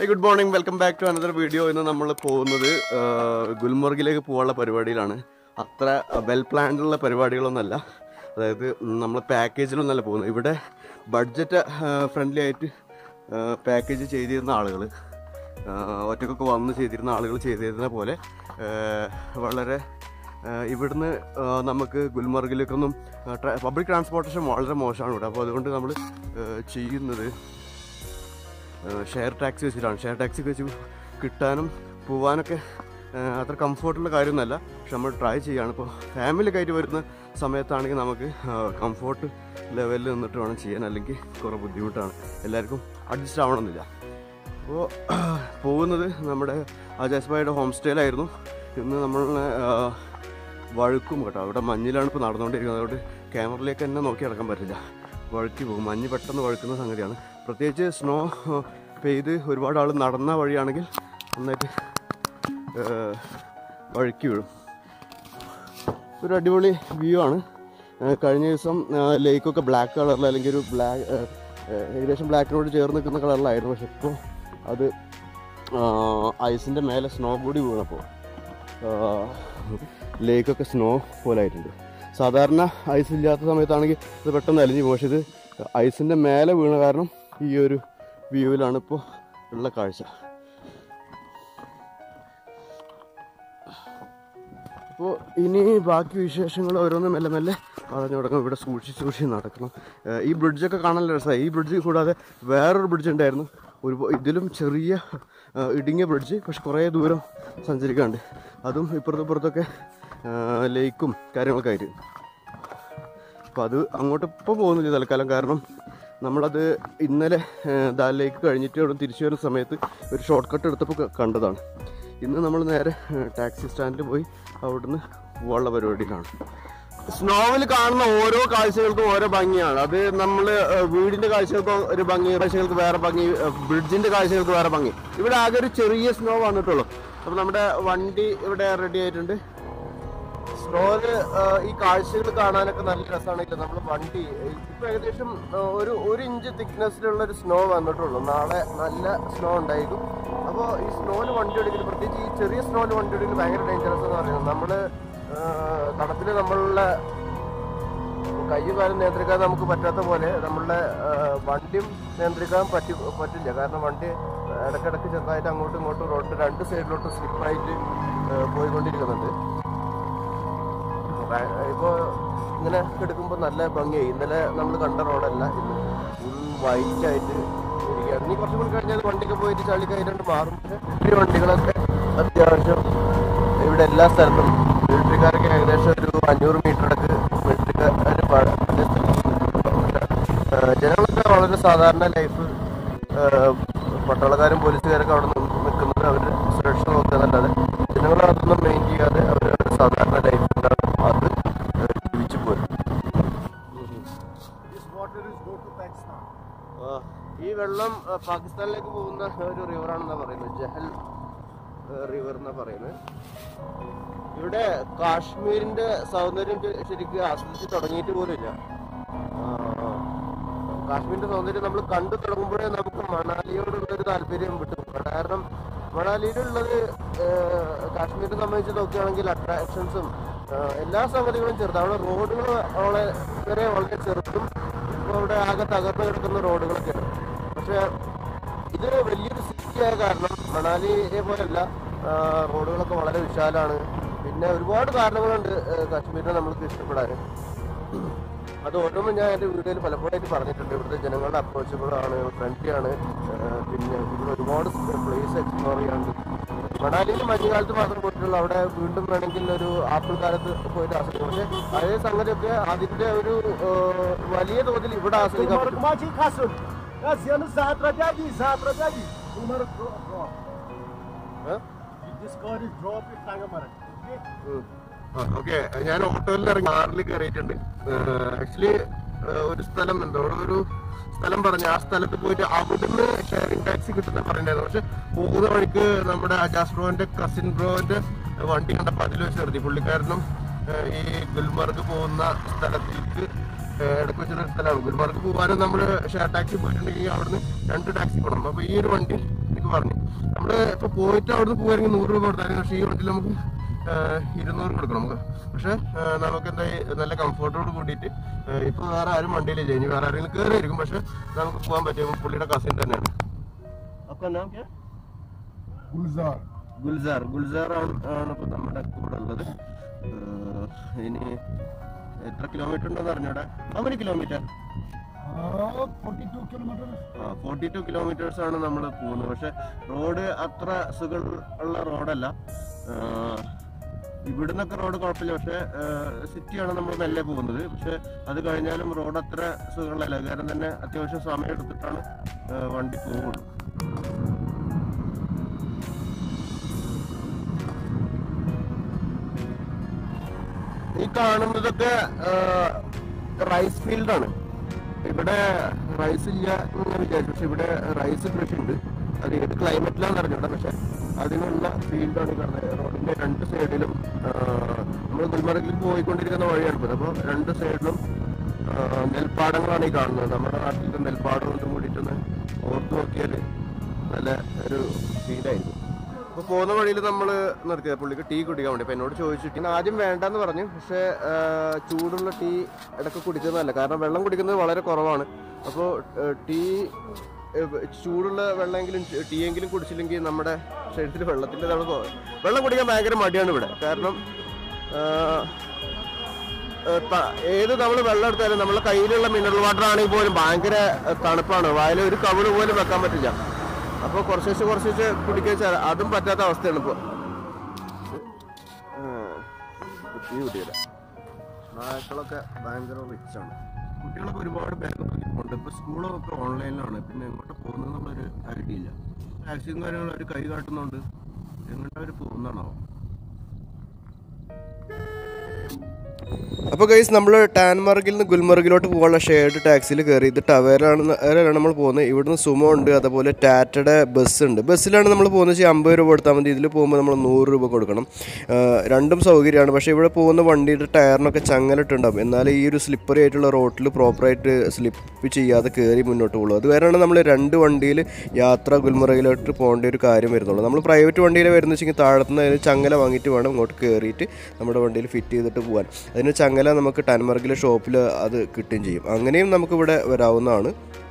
Good morning, welcome back to another video. ഇന്ന് നമ്മൾ പോകുന്നത് ഗുൽമർഗിലേക്ക് പോകാനുള്ള പരിപാടിയിലാണ്. അത്ര വെൽ പ്ലാൻഡുള്ള പരിപാടികളൊന്നുമല്ല. അതായത് നമ്മൾ പാക്കേജിലൊന്നല്ല പോകുന്നത്. ഇവിടെ ബഡ്ജറ്റ് ഫ്രണ്ട്ലി ആയിട്ട് പാക്കേജ് ചെയ്തിരുന്ന ആളുകൾ, ഒറ്റക്കൊക്കെ വന്ന് ചെയ്തിരുന്ന ആളുകൾ ചെയ്തിരുന്ന പോലെ വളരെ ഇവിടുന്ന് നമുക്ക് ഗുൽമർഗിലേക്കൊന്നും പബ്ലിക് ട്രാൻസ്പോർട്ടേഷൻ വളരെ മോശമാണ് ഇവിടെ. അപ്പോൾ അതുകൊണ്ട് നമ്മൾ ചെയ്യുന്നത് ഷെയർ ടാക്സി വെച്ചിട്ടാണ്. ഷെയർ ടാക്സി വെച്ച് കിട്ടാനും പോകാനൊക്കെ അത്ര കംഫോർട്ടുള്ള കാര്യമൊന്നുമല്ല. പക്ഷെ നമ്മൾ ട്രൈ ചെയ്യുകയാണ്. ഇപ്പോൾ ഫാമിലിയൊക്കെ ആയിട്ട് വരുന്ന സമയത്താണെങ്കിൽ നമുക്ക് കംഫോർട്ട് ലെവലിൽ നിന്നിട്ട് വേണം ചെയ്യാൻ, അല്ലെങ്കിൽ കുറേ ബുദ്ധിമുട്ടാണ്. എല്ലാവർക്കും അഡ്ജസ്റ്റ് ആവണമെന്നില്ല. അപ്പോൾ പോകുന്നത് നമ്മുടെ അജാസ്ബായുടെ ഹോം സ്റ്റേയിലായിരുന്നു. ഇന്ന് നമ്മൾ വഴുക്കും കേട്ടോ. അവിടെ മഞ്ഞിലാണ് ഇപ്പോൾ നടന്നുകൊണ്ടിരിക്കുന്നത്. അതുകൊണ്ട് ക്യാമറയിലേക്ക് തന്നെ നോക്കി നടക്കാൻ പറ്റില്ല, വഴുക്കി പോകും. മഞ്ഞ് പെട്ടെന്ന് വഴുക്കുന്ന സംഗതിയാണ്. പ്രത്യേകിച്ച് സ്നോ പെയ്ത് ഒരുപാട് ആൾ നടന്ന വഴിയാണെങ്കിൽ നന്നായിട്ട് വഴുക്കി വീഴും. ഒരു അടിപൊളി വ്യൂ ആണ്. കഴിഞ്ഞ ദിവസം ലേക്കൊക്കെ ബ്ലാക്ക് കളറിൽ, അല്ലെങ്കിൽ ഒരു ഏകദേശം ബ്ലാക്കിനോട് ചേർന്ന് നിൽക്കുന്ന കളറിലായിരുന്നു. പക്ഷെ ഇപ്പോൾ അത് ഐസിൻ്റെ മേലെ സ്നോ കൂടി വീണപ്പോൾ ലേക്കൊക്കെ സ്നോ പോലെ ആയിട്ടുണ്ട്. സാധാരണ ഐസ് ഇല്ലാത്ത സമയത്താണെങ്കിൽ ഇത് പെട്ടെന്ന് അലിഞ്ഞു പോകും. പക്ഷെ ഇത് ഐസിൻ്റെ മേലെ വീണ കാരണം ഈ ഒരു വ്യൂവിലാണ് ഇപ്പോൾ ഉള്ള കാഴ്ച. അപ്പോൾ ഇനി ബാക്കി വിശേഷങ്ങൾ ഓരോന്നും മെല്ലെ മെല്ലെ പറഞ്ഞു തുടങ്ങും. ഇവിടെ സൂക്ഷിച്ച് നടക്കണം. ഈ ബ്രിഡ്ജൊക്കെ കാണാൻ രസമായി. ഈ ബ്രിഡ്ജ് കൂടാതെ വേറൊരു ബ്രിഡ്ജ് ഉണ്ടായിരുന്നു, ഇതിലും ചെറിയ ഇടുങ്ങിയ ബ്രിഡ്ജ്, പക്ഷെ കുറേ ദൂരം സഞ്ചരിക്കാണ്ട്. അതും ഇപ്പുറത്തൊക്കെ ലേക്കും കാര്യങ്ങളൊക്കെ ആയിട്ട്. അപ്പോൾ അത് അങ്ങോട്ട് ഇപ്പോൾ പോകുന്നില്ല തൽക്കാലം. കാരണം നമ്മളത് ഇന്നലെ ദാൽ ലേക്ക് കഴിഞ്ഞിട്ട് അവിടെ തിരിച്ചു വരുന്ന സമയത്ത് ഒരു ഷോർട്ട് കട്ട് എടുത്തപ്പോൾ കണ്ടതാണ്. ഇന്ന് നമ്മൾ നേരെ ടാക്സി സ്റ്റാൻഡിൽ പോയി അവിടുന്ന് പോകാനുള്ള പരിപാടിയിലാണ്. സ്നോവിൽ കാണുന്ന ഓരോ കാഴ്ചകൾക്കും ഓരോ ഭംഗിയാണ്. അത് നമ്മൾ വീടിൻ്റെ കാഴ്ചകൾക്ക് ഒരു ഭംഗി, കാഴ്ചകൾക്ക് വേറെ ഭംഗി, ബ്രിഡ്ജിൻ്റെ കാഴ്ചകൾക്ക് വേറെ ഭംഗി. ഇവിടെ ആകെ ഒരു ചെറിയ സ്നോ വന്നിട്ടുള്ളൂ. അപ്പോൾ നമ്മുടെ വണ്ടി ഇവിടെ റെഡി ആയിട്ടുണ്ട്. സ്നോയില് ഈ കാഴ്ചകൾ കാണാനൊക്കെ നല്ല രസമാണെങ്കിലും നമ്മൾ വണ്ടി ഇപ്പം ഏകദേശം ഒരു ഇഞ്ച് തിക്നെസ്സിലുള്ള ഒരു സ്നോ വന്നിട്ടുള്ളൂ. നാളെ നല്ല സ്നോ ഉണ്ടായിരിക്കും. അപ്പോൾ ഈ സ്നോയിൽ വണ്ടി ഓടിക്കൽ, പ്രത്യേകിച്ച് ഈ ചെറിയ സ്നോയിൽ വണ്ടി ഓടിക്കൽ ഭയങ്കര ഡേഞ്ചറസ് എന്ന് പറയുന്നത്. നമ്മൾ തണുപ്പിൽ നമ്മളുടെ കയ്യും കാലും നിയന്ത്രിക്കാൻ നമുക്ക് പറ്റാത്ത പോലെ നമ്മളുടെ വണ്ടിയും നിയന്ത്രിക്കാൻ പറ്റില്ല. കാരണം വണ്ടി ഇടയ്ക്കിടയ്ക്ക് ചെറുതായിട്ട് അങ്ങോട്ടും ഇങ്ങോട്ടും റോഡ് രണ്ട് സൈഡിലോട്ട് സ്ലിപ്പായിട്ട് പോയിക്കൊണ്ടിരിക്കുന്നുണ്ട്. ഇപ്പോൾ ഇങ്ങനെ എടുക്കുമ്പോൾ നല്ല ഭംഗിയായി. ഇന്നലെ നമ്മൾ കണ്ട റോഡല്ല, ഇന്ന് ഫുൾ വൈറ്റായിട്ട് ഇരിക്കുകയാണ്. ഇനി കുറച്ചും കൂടി കഴിഞ്ഞാൽ വണ്ടിക്ക് പോയിട്ട് ചളിക്കായിട്ട് മാറും. ഈ വണ്ടികളൊക്കെ അത്യാവശ്യം ഇവിടെ എല്ലാ സ്ഥലത്തും മിലിറ്ററിക്കാരൊക്കെ ഏകദേശം ഒരു 500 മീറ്റർ അടുക്ക് മിലിറ്ററിക്കാർ ജനങ്ങളൊക്കെ വളരെ സാധാരണ ലൈഫ്. പട്ടാളക്കാരും പോലീസുകാരൊക്കെ അവിടെ നിൽക്കുന്നത് അവർ സുരക്ഷ നോക്കുന്നല്ലാതെ ജനങ്ങൾ അതൊന്നും മെയിൻ ചെയ്യാതെ അവരുടെ സാധാരണ ലൈഫ് അത് ജീവിച്ചു പോരും. ഈ വെള്ളം പാകിസ്ഥാനിലേക്ക് പോകുന്ന ഒരു റിവറാണെന്നാണ് പറയുന്നത്, ജഹൽ റിവർ എന്നാണ് പറയുന്നത്. ഇവിടെ കാശ്മീരിന്റെ സൗന്ദര്യം ശരിക്കും ആസ്വദിച്ച് തുടങ്ങിയിട്ട് പോലുമില്ല. കാശ്മീരിന്റെ സൗന്ദര്യം നമ്മൾ കണ്ടു തുടങ്ങുമ്പോഴേ നമുക്ക് മണാലിയോടുള്ളൊരു താല്പര്യം വിട്ടു. കാരണം മണാലിയിലുള്ളത് കാശ്മീരിനെ സംബന്ധിച്ച് നോക്കുകയാണെങ്കിൽ അട്രാക്ഷൻസും എല്ലാ സംഗതികളും ചെറുതാണ്. അവിടെ റോഡുകൾ വളരെ ചെറുതും ഇപ്പോൾ അവിടെ ആകെ തകർന്നു കിടക്കുന്ന റോഡുകളൊക്കെയാണ്. പക്ഷെ ഇത് വലിയൊരു സിറ്റിയായ കാരണം മണാലിയെ പോലെയല്ല, റോഡുകളൊക്കെ വളരെ വിശാലമാണ്. പിന്നെ ഒരുപാട് കാരണങ്ങളുണ്ട് കാശ്മീരിനെ നമ്മൾക്ക് ഇഷ്ടപ്പെടാൻ. അത് ഓരോന്നും ഞാൻ എൻ്റെ വീഡിയോയിൽ പലപ്പോഴായിട്ട് പറഞ്ഞിട്ടുണ്ട്. ഇവിടുത്തെ ജനങ്ങളുടെ അപ്രോച്ചബിളാണ്, ഫ്രണ്ട്ലി ആണ്. പിന്നെ ഇവിടെ ഒരുപാട് പ്ലേസ് എക്സ്പ്ലോർ ചെയ്യാറുണ്ട്. മണാലിയിൽ മഞ്ഞുകാലത്ത് മാത്രം പോയിട്ടുള്ളൂ. അവിടെ വീണ്ടും വേണമെങ്കിൽ ഒരു ആപ്പിൾ കാലത്ത് പോയിട്ട് ആസ്വദിക്കും. പക്ഷേ അതേ സംഗതിയൊക്കെ അതിൻ്റെ ഒരു വലിയ തോതിൽ ഇവിടെ ആസ്വദിക്കാൻ പറ്റും. ഓക്കെ, ഞാൻ ഓട്ടോയിൽ ഇറങ്ങി കാറിൽ കയറിയിട്ടുണ്ട്. ആക്ച്വലി ഒരു സ്ഥലം ഉണ്ട്, അവിടെ ഒരു സ്ഥലം പറഞ്ഞു. ആ സ്ഥലത്ത് പോയിട്ട് അവിടുന്ന് ഷെയറിംഗ് ടാക്സി കിട്ടുന്ന പറയണ്ടായിരുന്നു. പക്ഷെ പോകുന്ന വഴിക്ക് നമ്മുടെ അജാസ് ബ്രോന്റെ കസിൻ ബ്രോന്റെ വണ്ടി കണ്ടപ്പോൾ അതിൽ വെച്ച് നിർത്തി. പുള്ളിക്കാരനും ഈ ഗുൽമർഗ് പോകുന്ന സ്ഥലത്തേക്ക് ഇടയ്ക്ക് വെച്ചൊരു സ്ഥലമാണ്. ഗുൽമർഗ് പോകാനും നമ്മൾ ഷെയർ ടാക്സി പോയിട്ടുണ്ടെങ്കിൽ അവിടുന്ന് 2 ടാക്സി പോകണം. അപ്പോൾ ഈ ഒരു വണ്ടി എനിക്ക് പറഞ്ഞു. നമ്മൾ ഇപ്പോൾ പോയിട്ട് അവിടെ നിന്ന് പോയിരുന്നെങ്കിൽ 100 രൂപ കൊടുത്താലും, പക്ഷേ ഈ വണ്ടിയിൽ നമുക്ക് 200 കൊടുക്കണം നമുക്ക്. പക്ഷെ നമുക്ക് എന്താ നല്ല കംഫർട്ടോട് കൂടിയിട്ട് ഇപ്പോൾ വേറെ ആരും വണ്ടിയിലില്ല, ഇനി വേറെ ആരെങ്കിലും കയറിയിരിക്കും, പക്ഷെ നമുക്ക് പോകാൻ പറ്റും. പുള്ളിയുടെ കസിൻ തന്നെയാണ്. അപ്പോൾ നമുക്ക് ഗുൽസാർ ആണ് ഇപ്പോൾ നമ്മുടെ കൂടെ ഉള്ളത്. ഇനി എത്ര കിലോമീറ്റർ ഉണ്ടെന്ന് അറിഞ്ഞൂടെ? അവന് കിലോമീറ്റർ 42 കിലോമീറ്റേഴ്സ് ആണ് നമ്മൾ പോകുന്നത്. പക്ഷെ റോഡ് അത്ര സുഖമുള്ള റോഡല്ല. ഇവിടുന്നൊക്കെ റോഡ് കുഴപ്പമില്ല, പക്ഷെ സിറ്റിയാണ് നമ്മൾ മെല്ലെ പോകുന്നത്. പക്ഷെ അത് കഴിഞ്ഞാലും റോഡ് അത്ര സുഖമുള്ളതല്ല, കാരണം തന്നെ അത്യാവശ്യം സമയം എടുത്തിട്ടാണ് വണ്ടി പോകുള്ളൂ. ഈ കാണുന്നതൊക്കെ റൈസ് ഫീൽഡാണ്. ഇവിടെ റൈസ് ഇല്ല എന്ന് ഞാൻ വിചാരിച്ചു, പക്ഷെ ഇവിടെ റൈസ് കൃഷി ഉണ്ട്. അത് ഏത് ക്ലൈമറ്റിലാന്ന് അറിഞ്ഞൂടാ, പക്ഷെ അതിനുള്ള ഫീൽഡാണ് കാണുന്നത്. റോഡിന്റെ 2 സൈഡിലും നമ്മൾ ഗുൽമർഗിൽ പോയിക്കൊണ്ടിരിക്കുന്ന വഴിയാണ് ഇപ്പോൾ. അപ്പോൾ 2 സൈഡിലും നെൽപ്പാടങ്ങളാണ് ഈ കാണുന്നത്. നമ്മുടെ നാട്ടിലത്തെ നെൽപ്പാടം കൊണ്ട് കൂടിയിട്ടൊന്ന് ഓർത്ത് നോക്കിയാൽ നല്ല ഒരു ഫീലായിരുന്നു. അപ്പോൾ പോകുന്ന വഴിയിൽ നമ്മൾ നിർത്തിയത് പുള്ളിക്ക് ടീ കുടിക്കാൻ വേണ്ടി. അപ്പോൾ എന്നോട് ചോദിച്ചു, ടീ ആദ്യം വേണ്ടെന്ന് പറഞ്ഞു. പക്ഷേ ചൂടുള്ള ടീ ഇടയ്ക്ക് കുടിക്കുന്നതല്ല, കാരണം വെള്ളം കുടിക്കുന്നത് വളരെ കുറവാണ്. അപ്പോൾ ടീ ചൂടുള്ള വെള്ളമെങ്കിലും ടീ എങ്കിലും കുടിച്ചില്ലെങ്കിൽ നമ്മുടെ ശരീരത്തിൽ വെള്ളത്തിൻ്റെ വെള്ളം കുടിക്കാൻ ഭയങ്കര മടിയാണ് ഇവിടെ. കാരണം ഏത് നമ്മൾ വെള്ളം എടുത്താലും നമ്മളെ കയ്യിലുള്ള മിനറൽ വാട്ടർ ആണെങ്കിൽ പോലും ഭയങ്കര തണുപ്പാണ്. വായിൽ ഒരു കവിള് പോലും വെക്കാൻ പറ്റില്ല. അപ്പോൾ കുറച്ച് കുടിക്കാൻ അതും പറ്റാത്ത അവസ്ഥയാണ് ഇപ്പോൾ. കുട്ടിയില്ല, നായ്ക്കളൊക്കെ ഭയങ്കര റിച്ചാണ്. കുട്ടികളൊക്കെ ഒരുപാട് ബാഗ് ഉണ്ട്. ഇപ്പോൾ സ്കൂളൊക്കെ ഓൺലൈനിലാണ്, പിന്നെ എങ്ങോട്ട് പോകുന്നത് എന്നുള്ളൊരു ഐഡിയ ഇല്ല. ടാക്സിയും കാര്യങ്ങളും അവർ കൈ കാട്ടുന്നുണ്ട്, എങ്ങോട്ട് അവർ പോകുന്നതാണോ. അപ്പോൾ ഗൈസ്, നമ്മൾ ടാൻമാർഗിൽ നിന്ന് ഗുൽമർഗിലോട്ട് പോകാനുള്ള ഷെയർഡ് ടാക്സിയിൽ കയറി. ഇത് ടവേരയാണ് നമ്മൾ പോകുന്നത്. ഇവിടുന്ന് സുമോ ഉണ്ട്, അതുപോലെ ടാറ്റയുടെ ബസ് ഉണ്ട്. ബസ്സിലാണ് നമ്മൾ പോകുന്നത്. 50 രൂപ കൊടുത്താൽ മതി. ഇതിൽ പോകുമ്പോൾ നമ്മൾ 100 രൂപ കൊടുക്കണം. രണ്ടും സൗകര്യമാണ്. പക്ഷേ ഇവിടെ പോകുന്ന വണ്ടിയുടെ ടയറിനൊക്കെ ചങ്ങലിട്ടുണ്ടാകും, എന്നാലും ഈ ഒരു സ്ലിപ്പറി ആയിട്ടുള്ള റോട്ടിൽ പ്രോപ്പറായിട്ട് സ്ലിപ്പ് ചെയ്യാതെ കയറി മുന്നോട്ട് പോകുള്ളൂ. അതുവരെയാണ് നമ്മൾ 2 വണ്ടിയിൽ യാത്ര ഗുൽമർഗിലോട്ട് പോകേണ്ട ഒരു കാര്യം വരുന്നുള്ളൂ. നമ്മൾ പ്രൈവറ്റ് വണ്ടിയിൽ വരുന്ന വെച്ചെങ്കിൽ താഴത്തുനിന്ന് അതിന് ചങ്ങല വാങ്ങിയിട്ട് വേണം ഇങ്ങോട്ട് കയറിയിട്ട് നമ്മുടെ വണ്ടിയിൽ ഫിറ്റ് ചെയ്തിട്ട് പോകാൻ. അതിന് ചങ്ങല നമുക്ക് ടാൻമാർഗിലെ ഷോപ്പിൽ അത് കിട്ടുകയും ചെയ്യും. അങ്ങനെയും നമുക്ക് ഇവിടെ വരാവുന്നതാണ്.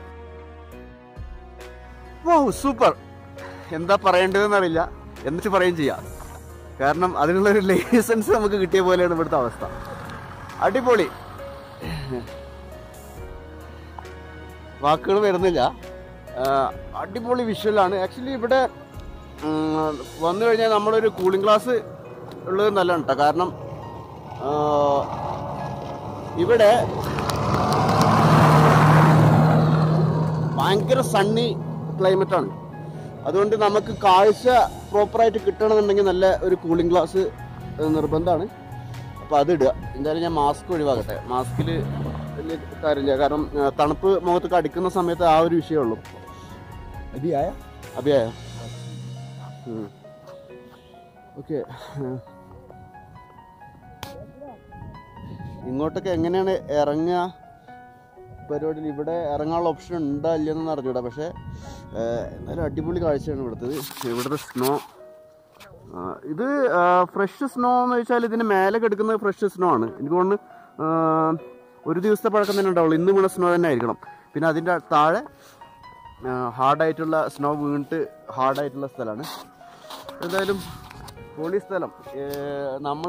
സൂപ്പർ, എന്താ പറയേണ്ടതെന്ന് അറിയില്ല, എന്നിട്ട് പറയുകയും ചെയ്യാം. കാരണം അതിനുള്ളൊരു ലൈസൻസ് നമുക്ക് കിട്ടിയ പോലെയാണ് ഇവിടുത്തെ അവസ്ഥ. അടിപൊളി, വാക്കുകൾ വരുന്നില്ല. അടിപൊളി വിഷ്വലാണ്. ആക്ച്വലി ഇവിടെ വന്നു കഴിഞ്ഞാൽ നമ്മളൊരു കൂളിംഗ് ഗ്ലാസ് ഉള്ളത് നല്ലതാണ് കേട്ടോ. കാരണം ഇവിടെ ഭയങ്കര സണ്ണി ക്ലൈമറ്റാണ്. അതുകൊണ്ട് നമുക്ക് കാഴ്ച പ്രോപ്പറായിട്ട് കിട്ടണമെന്നുണ്ടെങ്കിൽ നല്ല ഒരു കൂളിംഗ് ഗ്ലാസ് നിർബന്ധമാണ്. അപ്പോൾ അതിടുക. എന്തായാലും ഞാൻ മാസ്ക് ഒഴിവാക്കട്ടെ. മാസ്കിൽ വലിയ കാര്യമില്ല, കാരണം തണുപ്പ് മുഖത്തൊക്കെ അടിക്കുന്ന സമയത്ത് ആ ഒരു വിഷയമുള്ളൂ. അഭിയായ ഓക്കെ. ഇങ്ങോട്ടൊക്കെ എങ്ങനെയാണ് ഇറങ്ങുക പരിപാടിയിൽ? ഇവിടെ ഇറങ്ങാനുള്ള ഓപ്ഷൻ ഉണ്ടോ ഇല്ലെന്ന് അറിഞ്ഞൂടാ, പക്ഷേ എന്നാലും അടിപൊളി കാഴ്ചയാണ് ഇവിടുത്തത്. ഇവിടുത്തെ സ്നോ, ഇത് ഫ്രഷ് സ്നോ എന്ന് വെച്ചാൽ ഇതിന് മേലെ കിടക്കുന്നത് ഫ്രഷ് സ്നോ ആണ്. എനിക്ക് തോന്നുന്നു ഒരു ദിവസത്തെ പഴക്കം തന്നെ ഉണ്ടാവുള്ളൂ. ഇന്ന് വീണ സ്നോ തന്നെ ആയിരിക്കണം. പിന്നെ അതിൻ്റെ താഴെ ഹാർഡായിട്ടുള്ള സ്നോ വീണിട്ട് ഹാർഡായിട്ടുള്ള സ്ഥലമാണ്. എന്തായാലും പൊളി സ്ഥലം. നമ്മൾ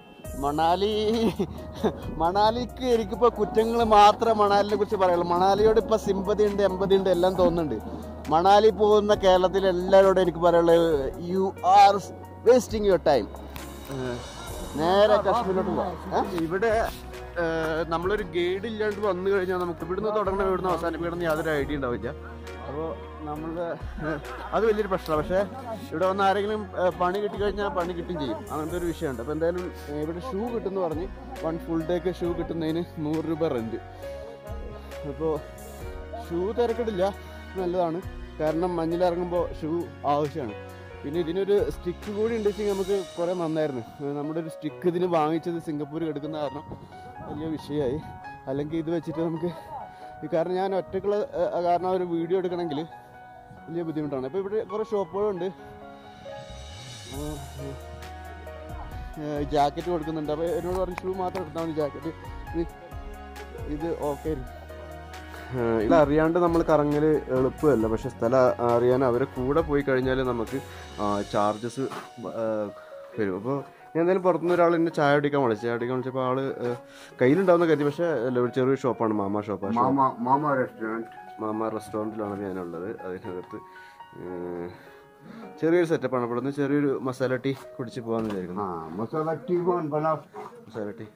മണാലിക്ക് എനിക്കിപ്പോൾ കുറ്റങ്ങൾ മാത്രമേ മണാലിനെ കുറിച്ച് പറയുള്ളൂ. മണാലിയോട് ഇപ്പോൾ സിമ്പതി ഉണ്ട്, എമ്പതി ഉണ്ട്, എല്ലാം തോന്നുന്നുണ്ട്. മണാലി പോകുന്ന കേരളത്തിലെ എല്ലാവരോടും എനിക്ക് പറയുള്ളത്, you are wasting your time. നേരെ കാശ്മീരിലോട്ട് പോകാം. ഇവിടെ നമ്മളൊരു ഗൈഡ് ഇല്ലാണ്ട് വന്നു കഴിഞ്ഞാൽ നമുക്ക് ഇവിടുന്ന് തുടങ്ങണം, ഇവിടുന്ന് അവസാനിപ്പിക്കണം യാതൊരു ഐഡിയ ഉണ്ടാവില്ല. അപ്പോൾ നമ്മൾ അത് വലിയൊരു പ്രശ്നമാണ്. പക്ഷേ ഇവിടെ വന്ന് ആരെങ്കിലും പണി കിട്ടിക്കഴിഞ്ഞാൽ പണി കിട്ടുകയും ചെയ്യും, അങ്ങനത്തെ ഒരു വിഷയമുണ്ട്. അപ്പോൾ എന്തായാലും ഇവിടെ ഷൂ കിട്ടുമെന്ന് പറഞ്ഞ് 1 ഫുൾ ഡേക്ക് ഷൂ കിട്ടുന്നതിന് 100 രൂപ റെൻറ്റ്. അപ്പോൾ ഷൂ തിരക്കിടില്ല, നല്ലതാണ്. കാരണം മഞ്ഞിലിറങ്ങുമ്പോൾ ഷൂ ആവശ്യമാണ്. പിന്നെ ഇതിനൊരു സ്റ്റിക്ക് കൂടി ഉണ്ടെങ്കിൽ നമുക്ക് കുറേ നന്നായിരുന്നു. നമ്മുടെ ഒരു സ്റ്റിക്ക് ഇതിന് വാങ്ങിച്ചത് സിംഗപ്പൂർ എടുക്കുന്ന കാരണം വലിയ വിഷയമായി. അല്ലെങ്കിൽ ഇത് വെച്ചിട്ട് നമുക്ക്, കാരണം ഞാൻ ഒറ്റക്കുള്ള കാരണം ഒരു വീഡിയോ എടുക്കണമെങ്കിൽ വലിയ ബുദ്ധിമുട്ടാണ്. അപ്പോൾ ഇവിടെ കുറേ ഷോപ്പുകളുണ്ട്. ജാക്കറ്റ് കൊടുക്കുന്നുണ്ട്. അപ്പോൾ എന്നോട് പറഞ്ഞ് ഷൂ മാത്രം എടുത്താൽ മതി, ജാക്കറ്റ് ഇത് ഓക്കെ. ഇത് അറിയാണ്ട് നമ്മൾ കറങ്ങൽ എളുപ്പമല്ല, പക്ഷെ സ്ഥലം അറിയാൻ അവരെ കൂടെ പോയി കഴിഞ്ഞാൽ നമുക്ക് ചാർജസ് വരും. അപ്പോൾ ഞാൻ എന്തായാലും പുറത്തുനിന്ന് ഒരാൾ എന്നെ ചായ കുടിക്കാൻ വിളിച്ചപ്പോൾ ആള് കയ്യിലുണ്ടാവുന്ന കരുതി, പക്ഷേ ഒരു ചെറിയൊരു ഷോപ്പാണ്, മാമ ഷോപ്പാണ്. മാമ റെസ്റ്റോറൻറ്റിലാണ് ഞാനുള്ളത്. അതിനകത്ത് ചെറിയൊരു സെറ്റപ്പാണ്. ഇവിടെ നിന്ന് ചെറിയൊരു മസാല ടീ കുടിച്ച് പോകാമെന്ന് വിചാരിക്കുന്നു. मसाला टी बना masala tea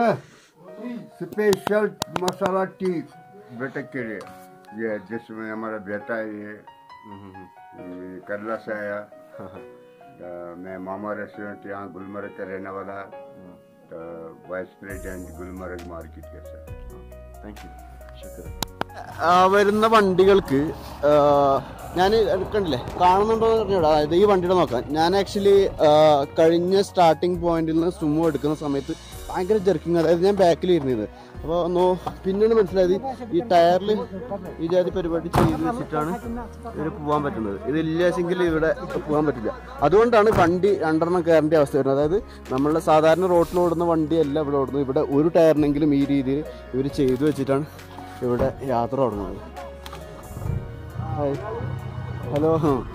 special masala tea बेटे के लिए, ये जिसमें हमारा बेटा है, ये केरला से आया। मैं मामा रेस्टोरेंट यहाँ गुलमर्ग का रहने वाला, तो वाइस प्रेसिडेंट गुलमर्ग मार्केट का सर। Thank you. വരുന്ന വണ്ടികൾക്ക് ഞാൻ കണ്ടില്ലേ, കാണുന്നുണ്ടോ എന്ന് പറഞ്ഞോടാ. അതായത് ഈ വണ്ടിയുടെ നോക്കാം. ഞാൻ ആക്ച്വലി കഴിഞ്ഞ സ്റ്റാർട്ടിങ് പോയിന്റിൽ നിന്ന് സുമോ എടുക്കുന്ന സമയത്ത് ഭയങ്കര ജെർക്കിങ്, അതായത് ഞാൻ ബാക്കിൽ ഇരുന്നത്. അപ്പോൾ പിന്നീട് മനസ്സിലായത് ഈ ടയറിൽ ഈ ജാതി പരിപാടി ചെയ്ത് വെച്ചിട്ടാണ് ഇവർ പോകാൻ പറ്റുന്നത്. ഇതില്ലെങ്കിൽ ഇവിടെ പോകാൻ പറ്റില്ല. അതുകൊണ്ടാണ് വണ്ടി രണ്ടെണ്ണം കയറേണ്ട അവസ്ഥ വരുന്നത്. അതായത് നമ്മളുടെ സാധാരണ റോട്ടിൽ ഓടുന്ന വണ്ടിയല്ല ഇവിടെ ഓടുന്നത്. ഇവിടെ ഒരു ടയറിനെങ്കിലും ഈ രീതിയിൽ ഇവർ ചെയ്തു വെച്ചിട്ടാണ് ഇവിടെ യാത്ര തുടങ്ങുന്നത്. Hi, hello.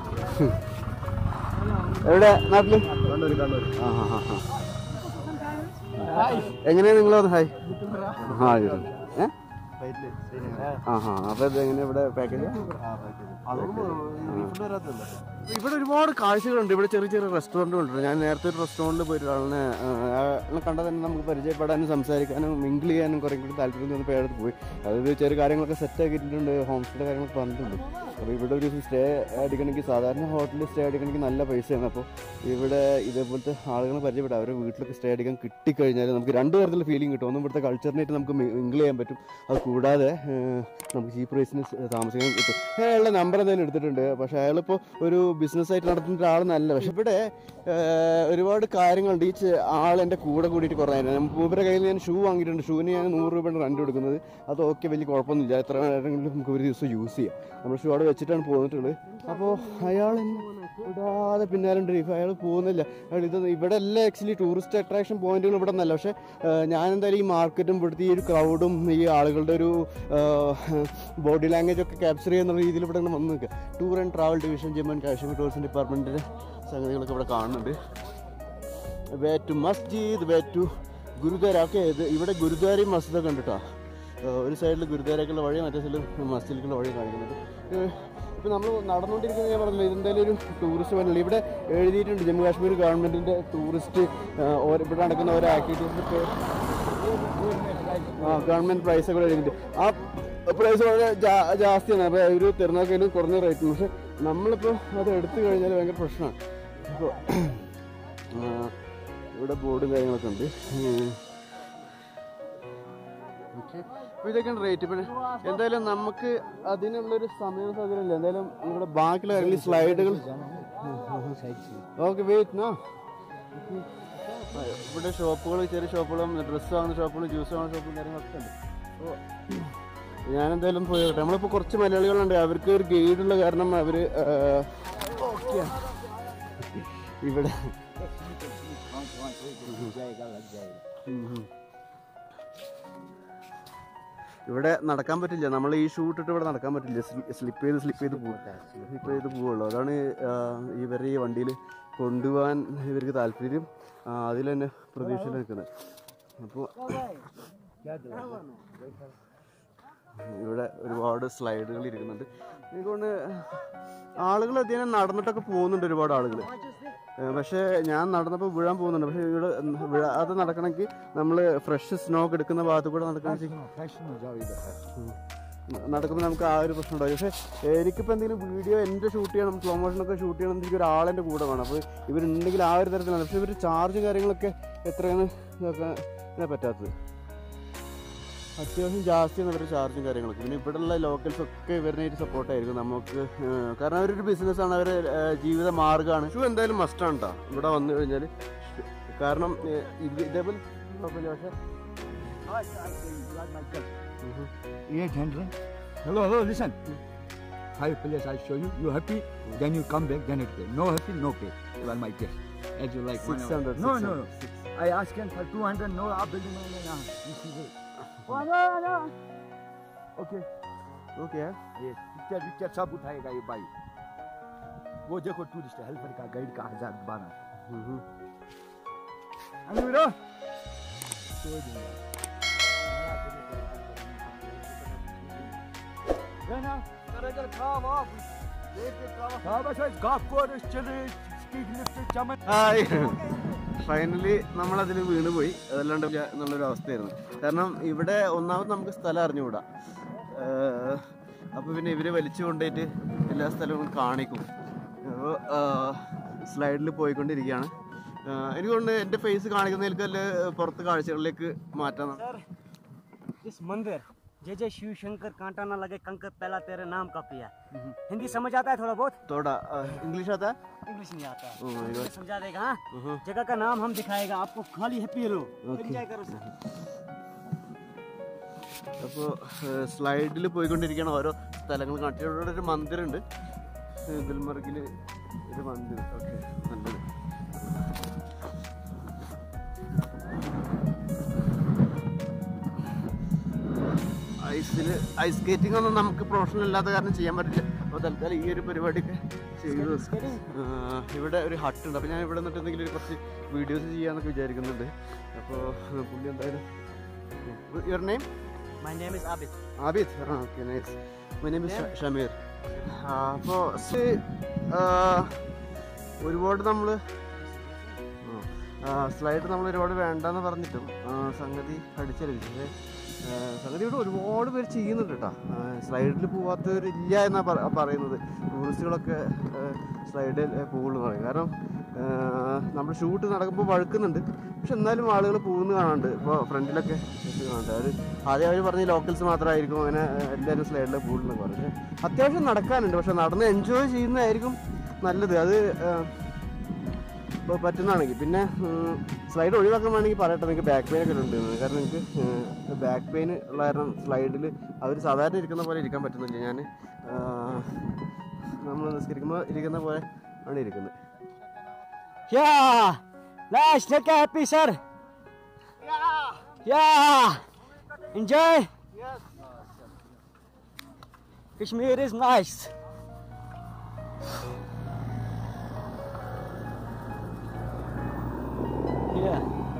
എവിടെ നാട്ടില്? എങ്ങനെയാ നിങ്ങൾ? ഹായ്. അപ്പൊ ഇത് എങ്ങനെ ഇവിടെ പാക്കേജ്? ഇവിടെ ഒരുപാട് കാഴ്ചകളുണ്ട്. ഇവിടെ ചെറിയ ചെറിയ റെസ്റ്റോറൻറ്റുകളുണ്ട്. ഞാൻ നേരത്തെ ഒരു റെസ്റ്റോറൻറ്റിൽ പോയിട്ട് ആളിനെ കണ്ടാൽ തന്നെ നമുക്ക് പരിചയപ്പെടാനും സംസാരിക്കാനും മിങ്കിൾ ചെയ്യാനും കുറേ കൂടി താല്പര്യം തോന്നിയപ്പോൾ അടുത്ത് പോയി. അതായത് ചെറിയ കാര്യങ്ങളൊക്കെ സെറ്റ് ആക്കിയിട്ടുണ്ട്, ഹോം സ്റ്റേ കാര്യങ്ങളൊക്കെ പറഞ്ഞിട്ടുണ്ട്. അപ്പോൾ ഇവിടെ ഒരു സ്റ്റേ അടിക്കണമെങ്കിൽ, സാധാരണ ഹോട്ടലിൽ സ്റ്റേ അടിക്കണമെങ്കിൽ നല്ല പൈസയാണ്. അപ്പോൾ ഇവിടെ ഇതേപോലത്തെ ആളുകളെ പരിചയപ്പെടാം. അവരുടെ വീട്ടിലൊക്കെ സ്റ്റേ അടിക്കാൻ കിട്ടിക്കഴിഞ്ഞാൽ നമുക്ക് രണ്ട് തരത്തിലുള്ള ഫീലിംഗ് കിട്ടും. ഒന്നും ഇവിടുത്തെ കൾച്ചറിനായിട്ട് നമുക്ക് മിങ്കിൾ ചെയ്യാൻ പറ്റും. അത് കൂടാതെ നമുക്ക് ചീപ്പ് പ്രൈസിന് താമസിക്കാൻ കിട്ടും. അയാളുടെ നമ്പർ എന്തായാലും എടുത്തിട്ടുണ്ട്. പക്ഷേ അയാളിപ്പോൾ ഒരു ബിസിനസ്സായിട്ട് നടത്തുന്ന ഒരാളെന്നല്ല. പക്ഷെ ഇവിടെ ഒരുപാട് കാര്യങ്ങളുണ്ട്. ഈ ആളെൻ്റെ കൂടെ കൂടിയിട്ട് കുറേ മൂപ്പരുടെ കയ്യിൽ ഞാൻ ഷൂ വാങ്ങിയിട്ടുണ്ട്. ഷൂവിന് ഞാൻ 100 രൂപയാണ് റെൻ്റ് കൊടുക്കുന്നത്. അതൊക്കെ വലിയ കുഴപ്പമൊന്നുമില്ല. എത്ര നേരമെങ്കിലും നമുക്ക് ഒരു ദിവസം യൂസ് ചെയ്യാം. നമ്മൾ ഷൂ അവിടെ വെച്ചിട്ടാണ് പോന്നിട്ടുള്ളത്. അപ്പോൾ അയാൾ വിടാതെ പിന്നാലുണ്ട്. അയാൾ പോകുന്നില്ല. ഇവിടെ എല്ലാം ആക്ച്വലി ടൂറിസ്റ്റ് അട്രാക്ഷൻ പോയിന്റുകൾ ഇവിടെ നിന്നല്ല. പക്ഷേ ഞാൻ എന്തായാലും ഈ മാർക്കറ്റും ഇവിടുത്തെ ഈ ഒരു ക്രൗഡും ഈ ആളുകളുടെ ഒരു ബോഡി ലാംഗ്വേജ് ഒക്കെ ക്യാപ്ചർ ചെയ്യുന്ന രീതിയിൽ ഇവിടെ വന്ന് നിൽക്കുക. Tour and travel division, Jammu and Kashmir tourism ഡിപ്പാർട്ട്മെൻറ്റിൻ്റെ സംഗതികളൊക്കെ ഇവിടെ കാണുന്നുണ്ട്. വേ ടു മസ്ജിദ്, വേ ടു ഗുരുദ്വാര ഒക്കെ. ഇവിടെ ഗുരുദ്വാരയും മസ്ജിദൊക്കെ ഉണ്ട് കേട്ടോ. ഒരു സൈഡിൽ ഗുരുദ്വാരക്കുള്ള വഴി, മറ്റേ സൈഡിൽ മസ്ജിദിലേക്കുള്ള വഴി കാണിക്കുന്നുണ്ട്. ഇപ്പോൾ നമ്മൾ നടന്നുകൊണ്ടിരിക്കുന്നത് ഞാൻ പറഞ്ഞില്ല, ഇതെന്തായാലും ഒരു ടൂറിസ്റ്റ് പോയിന്റ്. ഇവിടെ എഴുതിയിട്ടുണ്ട് ജമ്മു കാശ്മീർ ഗവൺമെൻറ്റിൻ്റെ ടൂറിസ്റ്റ് ഇവിടെ നടക്കുന്ന ഓരോ ആക്ടിവിറ്റീസിൻ്റെ പേര്, ഗവൺമെൻറ് പ്രൈസൊക്കെ ഇവിടെ എഴുതിയിട്ടുണ്ട്. ആ പ്രൈസ് വളരെ ജാസ്തിയാണ്. അപ്പോൾ ഒരു തിരുനാക്കയിലും കുറഞ്ഞ റേറ്റ്. പക്ഷെ നമ്മളിപ്പോൾ അത് എടുത്തു കഴിഞ്ഞാൽ ഭയങ്കര പ്രശ്നമാണ്. അപ്പോൾ ഇവിടെ ബോർഡും കാര്യങ്ങളൊക്കെ ഉണ്ട്. ഓക്കെ, അപ്പോൾ ഇതൊക്കെയാണ് റേറ്റ്. പിന്നെ എന്തായാലും നമുക്ക് അതിനുള്ളൊരു സമയം സൗകര്യം ഇല്ല. എന്തായാലും ഇവിടെ ബാക്കിയുള്ള കാര്യങ്ങൾ സ്ലൈഡുകൾ. Okay, wait no. ഇവിടെ ഷോപ്പുകൾ, ചെറിയ ഷോപ്പുകളും ഡ്രസ്സ് വാങ്ങുന്ന ഷോപ്പുകളും ജ്യൂസ് വാങ്ങുന്ന ഷോപ്പുകളും കാര്യങ്ങളൊക്കെ ഉണ്ട്. അപ്പോൾ ഞാനെന്തായാലും പോയി നോക്കട്ടെ. നമ്മളിപ്പോൾ കുറച്ച് മലയാളികളുണ്ട്. അവർക്ക് ഒരു ഗൈഡുള്ള കാരണം അവർ ഓക്കെ ഇവിടെ ഇവിടെ നടക്കാൻ പറ്റില്ല. നമ്മൾ ഈ ഷൂ ഇട്ടിട്ട് ഇവിടെ നടക്കാൻ പറ്റില്ല. സ്ലിപ്പ് ചെയ്ത് പോവുള്ളൂ. അതാണ് ഇവരെ ഈ വണ്ടിയിൽ കൊണ്ടുപോകാൻ ഇവർക്ക് താല്പര്യം. അതിൽ തന്നെ പ്രതീക്ഷയിൽ നിൽക്കുന്നത്. അപ്പോൾ ഇവിടെ ഒരുപാട് സ്ലൈഡുകൾ ഇരിക്കുന്നുണ്ട്. എനിക്കൊണ്ട് ആളുകൾ അധികം നടന്നിട്ടൊക്കെ പോകുന്നുണ്ട്, ഒരുപാട് ആളുകൾ. പക്ഷേ ഞാൻ നടന്നപ്പോൾ വീഴാൻ പോകുന്നുണ്ട്. പക്ഷേ ഇവിടെ വീഴാതെ നടക്കണമെങ്കിൽ നമ്മൾ ഫ്രഷ് സ്നോ ഒക്കെ എടുക്കുന്ന ഭാഗത്ത് കൂടെ നടക്കണമെങ്കിൽ നടക്കുമ്പോൾ നമുക്ക് ആ ഒരു പ്രശ്നം ഉണ്ടാവും. പക്ഷേ എനിക്കിപ്പോൾ എന്തെങ്കിലും വീഡിയോ എൻ്റെ ഷൂട്ട് ചെയ്യണം, സ്ലോ മോഷനൊക്കെ ഷൂട്ട് ചെയ്യണം, എനിക്ക് ഒരാളെൻ്റെ കൂടെ വേണം. അപ്പോൾ ഇവരുണ്ടെങ്കിൽ ആ ഒരു തരത്തിലാണ്. പക്ഷേ ഇവർ ചാർജ് കാര്യങ്ങളൊക്കെ എത്രയാണ് നോക്കാൻ പറ്റാത്തത്. അത്യാവശ്യം ജാസ്തിയാണ് അവരുടെ ചാർജും കാര്യങ്ങളൊക്കെ. പിന്നെ ഇവിടെയുള്ള ലോക്കൽസൊക്കെ ഇവരിനായിട്ട് സപ്പോർട്ടായിരിക്കും നമുക്ക്. കാരണം അവരൊരു ബിസിനസ്സാണ്, അവരുടെ ജീവിത മാർഗ്ഗമാണ്. ഷൂ എന്തായാലും മസ്റ്റാണ് കേട്ടോ ഇവിടെ വന്നു കഴിഞ്ഞാൽ. കാരണം ഇതേപോലെ കുഴപ്പമില്ല. പക്ഷേ Hello, listen. 5 place I show you. You happy? Then you come back. Then it pay. No happy, no pay. You are my guest. As you like. 600. No, no, no. I ask him for 200. No, आप building में ना. You see it. Oh no, no. Okay. Okay. Yes. Picture सब उठाएगा ये भाई. वो देखो tourist helper का गाइड का 1012. अनुरा. Gana, karacal come off. Finally നമ്മളതിൽ വീണുപോയി. അതല്ലാണ്ട് എന്നുള്ളൊരു അവസ്ഥയായിരുന്നു. കാരണം ഇവിടെ ഒന്നാമത് നമുക്ക് സ്ഥലം അറിഞ്ഞുകൂടാ. അപ്പോൾ പിന്നെ ഇവരെ വലിച്ചു കൊണ്ടുപോയിട്ട് എല്ലാ സ്ഥലവും കാണിക്കും. അപ്പോൾ സ്ലൈഡിൽ പോയിക്കൊണ്ടിരിക്കുകയാണ്. എനിക്ക് തോന്നുന്നു എൻ്റെ ഫേസ് കാണിക്കുന്നതിൽ പുറത്ത് കാഴ്ചകളിലേക്ക് മാറ്റാം. जय जय शिव शंकर कांटा ना लगे कंकर पहला तेरे नाम का पिया. हिंदी समझ आता है थोड़ा बहुत? थोड़ा. इंग्लिश आता है? इंग्लिश नहीं आता. समझा देगा. हाँ जगह का नाम हम दिखाएगा आपको. खाली हैप्पी लो, एंजॉय करो सर. അപ്പോൾ സ്ലൈഡിൽ പോയിക്കൊണ്ടിരിക്കുകയാണ്. ഓരോ സ്ഥലങ്ങൾ കാണിച്ചു. ഇവിടെ ഒരു മന്ദിരമുണ്ട്. ഗുൽമർഗിൽ ഒരു മന്ദിരം. ഓക്കെ, നല്ലത്. ഐസ് സ്കേറ്റിംഗ് ഒന്നും നമുക്ക് പ്രൊഫഷണൽ അല്ലാത്ത കാരണം ചെയ്യാൻ പറ്റില്ല. അപ്പോൾ തൽക്കാലം ഈ ഒരു പരിപാടിയൊക്കെ ചെയ്തു. ഇവിടെ ഒരു ഹട്ടുണ്ട്. അപ്പോൾ ഞാൻ ഇവിടെ നിന്നിട്ട് എന്തെങ്കിലും കുറച്ച് വീഡിയോസ് ചെയ്യാമെന്നൊക്കെ വിചാരിക്കുന്നുണ്ട്. അപ്പോൾ പുള്ളി എന്തായാലും. Your name? My name is Abid. Abid? Okay, nice. My name is Shamir. അപ്പോൾ ഒരുപാട് നമ്മൾ സ്ലൈഡ് നമ്മൾ ഒരുപാട് വേണ്ടെന്ന് പറഞ്ഞിട്ടും സംഗതി അടിച്ചെടുക്കും. പക്ഷേ സംഗതി ഇവിടെ ഒരുപാട് പേര് ചെയ്യുന്നുണ്ട് കേട്ടോ. സ്ലൈഡിൽ പോവാത്തവരില്ല എന്നാണ് പറയുന്നത്. ടൂറിസ്റ്റുകളൊക്കെ സ്ലൈഡിൽ പോകുള്ളൂ എന്ന് പറയും. കാരണം നമ്മൾ ഷൂട്ട് നടക്കുമ്പോൾ വഴുക്കുന്നുണ്ട്. പക്ഷെ എന്നാലും ആളുകൾ പോകുന്ന കാണാണ്ട്. ഇപ്പോൾ ഫ്രണ്ടിലൊക്കെ കാണുന്നുണ്ട്. ആദ്യം അവർ പറഞ്ഞ് ലോക്കൽസ് മാത്രമായിരിക്കും അങ്ങനെ എല്ലാവരും സ്ലൈഡിൽ പോകുള്ളൂ പറഞ്ഞു. പക്ഷേ അത്യാവശ്യം നടക്കാനുണ്ട്. പക്ഷെ നടന്ന് എൻജോയ് ചെയ്യുന്നതായിരിക്കും നല്ലത്. അത് ഇപ്പോൾ പറ്റുന്നതാണെങ്കിൽ. പിന്നെ സ്ലൈഡ് ഒഴിവാക്കാൻ വേണമെങ്കിൽ പറയട്ടെ, നിങ്ങൾക്ക് ബാക്ക് പെയിൻ ഒക്കെ ഉണ്ട്. കാരണം നിങ്ങൾക്ക് ബാക്ക് പെയിൻ ഉള്ള കാരണം സ്ലൈഡിൽ അവർ സാധാരണ ഇരിക്കുന്ന പോലെ ഇരിക്കാൻ പറ്റുന്നില്ല. ഞാൻ നമ്മൾ നിസ്കരിക്കുമ്പോൾ ഇരിക്കുന്ന പോലെ ആണ് ഇരിക്കുന്നത്. Yeah, nice. Take a happy sir. Yeah. Enjoy. Yes. Kashmir is nice. Yeah.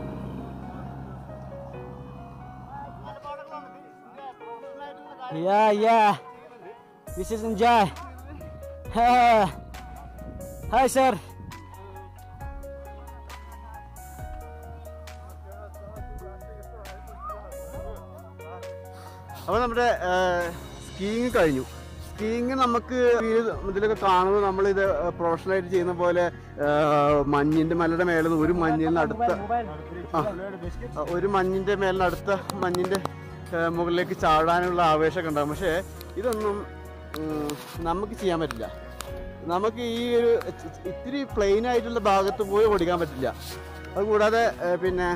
Yeah. This is enjoy. Hi sir. അപ്പോൾ നമ്മുടെ സ്കീയിങ് കഴിഞ്ഞു. സ്കീയിങ് നമുക്ക് ഇതിലൊക്കെ കാണുമ്പോൾ നമ്മളിത് പ്രൊഫഷണലായിട്ട് ചെയ്യുന്ന പോലെ മഞ്ഞിൻ്റെ മലയുടെ മേലെ നിന്ന് ഒരു മഞ്ഞിൻ്റെ മേലിന് അടുത്ത മഞ്ഞിൻ്റെ മുകളിലേക്ക് ചാടാനുള്ള ആവേശമൊക്കെ ഉണ്ടാകും. പക്ഷേ ഇതൊന്നും നമുക്ക് ചെയ്യാൻ പറ്റില്ല. നമുക്ക് ഈ ഒരു ഇത്തിരി പ്ലെയിൻ ആയിട്ടുള്ള ഭാഗത്ത് പോയി ഓടിക്കാൻ പറ്റില്ല. അതുകൂടാതെ പിന്നെ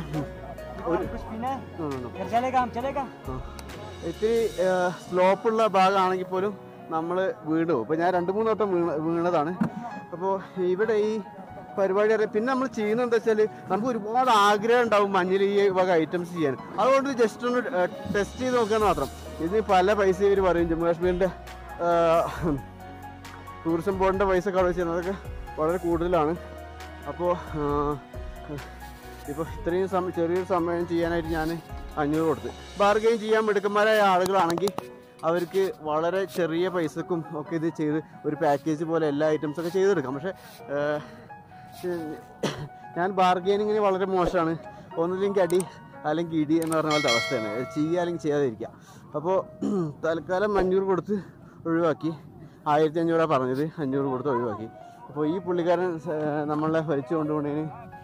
ഇത്തിരി സ്ലോപ്പുള്ള ഭാഗമാണെങ്കിൽ പോലും നമ്മൾ വീണു. ഇപ്പോൾ ഞാൻ 2-3 വട്ടം വീണതാണ്. അപ്പോൾ ഇവിടെ ഈ പരിപാടി അറിയാം. പിന്നെ നമ്മൾ ചെയ്യുന്നത് എന്താ വെച്ചാൽ നമുക്ക് ഒരുപാട് ആഗ്രഹം ഉണ്ടാവും മഞ്ഞിൽ ഈ വക ഐറ്റംസ് ചെയ്യാൻ. അതുകൊണ്ട് ജസ്റ്റ് ഒന്ന് ടെസ്റ്റ് ചെയ്ത് നോക്കാൻ മാത്രം. ഇതിന് പല പൈസ ഇവർ പറയും. ജമ്മു കാശ്മീരിൻ്റെ ടൂറിസം ബോർഡിൻ്റെ പൈസ കളവ് ചെയ്യുന്നതൊക്കെ വളരെ കൂടുതലാണ്. അപ്പോൾ ഇപ്പോൾ ഇത്രയും ചെറിയൊരു സമയം ചെയ്യാനായിട്ട് ഞാൻ 500 കൊടുത്ത്. ബാർഗെയിൻ ചെയ്യാൻ മിടുക്കന്മാരായ ആളുകളാണെങ്കിൽ അവർക്ക് വളരെ ചെറിയ പൈസക്കും ഒക്കെ ഇത് ചെയ്ത് ഒരു പാക്കേജ് പോലെ എല്ലാ ഐറ്റംസൊക്കെ ചെയ്തെടുക്കാം. പക്ഷേ ഞാൻ ബാർഗെയിനിങ്ങിന് വളരെ മോശമാണ്. ഒന്നില്ലെങ്കിൽ അടി അല്ലെങ്കിൽ ഇടി എന്ന് പറഞ്ഞ പോലത്തെ അവസ്ഥയാണ്. ചെയ്യുക അല്ലെങ്കിൽ ചെയ്യാതിരിക്കുക. അപ്പോൾ തൽക്കാലം 500 കൊടുത്ത് ഒഴിവാക്കി. 1500 പറഞ്ഞത്, 500 കൊടുത്ത് ഒഴിവാക്കി. അപ്പോൾ ഈ പുള്ളിക്കാരൻ നമ്മളെ ഭരിച്ചു കൊണ്ടുപോകുന്നതിന്